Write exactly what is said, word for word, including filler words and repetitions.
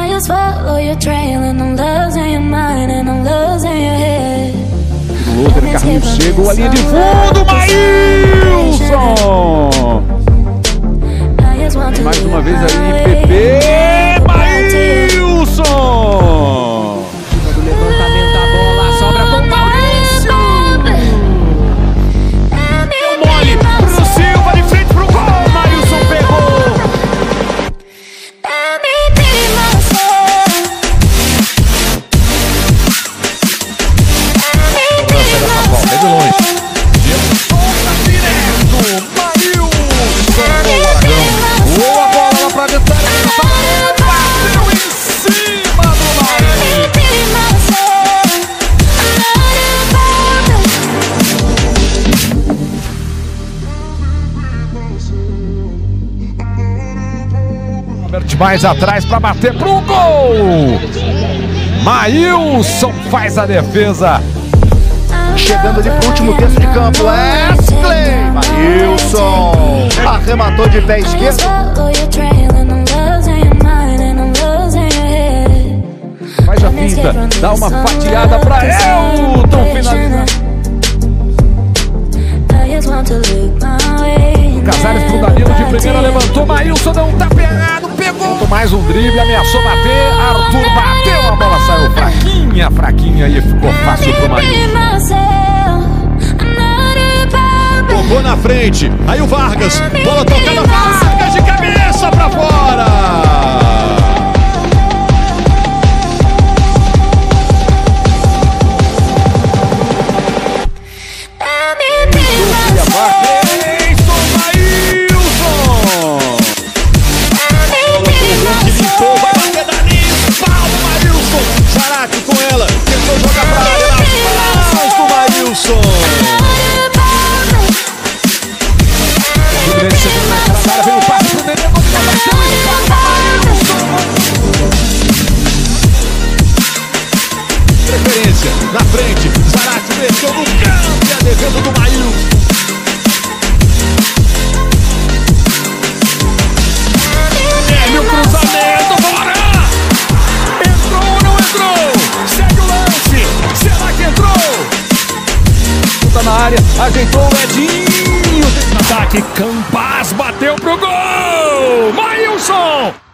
just follow your trail and I'm losing your mind and I'm losing your head. O outro carrinho chegou a linha de fundo, Maílson! Mais uma vez aí, Pepe, Maílson! Do levantamento da bola, sobra com o Maurício! Deu mole pro Silva, de frente pro gol, Maílson pegou! É de longe. Solta direto, Maílson! Boa bola lá pra dentro. Bateu em cima do Maílson. Mais atrás para bater pro gol. Maílson faz a defesa. Chegando ali pro último terço de campo, Wesley! Maílson arrematou de pé esquerdo. Faz a finta, dá uma fatiada pra Elton finalizar. Casares pro Danilo de primeira, levantou, Maílson deu um tapa errado, pegou mais um drible, ameaçou bater, Arthur bateu, a bola saiu fraquinha, fraquinha e ficou fácil pro Maílson. Tocou na frente, aí o Vargas, bola tocada, Vargas de cabeça pra fora! Preferência, na frente, Zarate deixou no canto e a defesa do Maílson. Hélio, cruzamento, bora! Entrou ou não entrou? Segue o lance, será que entrou? Tá na área, ajeitou o Edinho. Ataque, Campas bateu pro gol! Maílson!